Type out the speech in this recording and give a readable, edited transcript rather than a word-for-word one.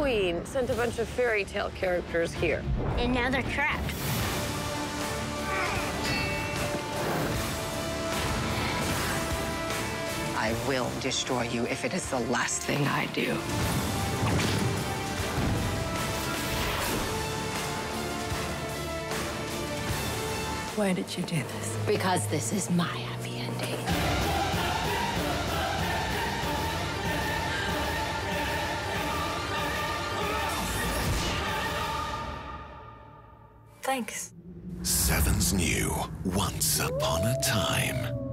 queen sent a bunch of fairy tale characters here. And now they're trapped. I will destroy you if it is the last thing I do. Why did you do this? Because this is my happy ending. Thanks. Seven's new Once Upon a Time.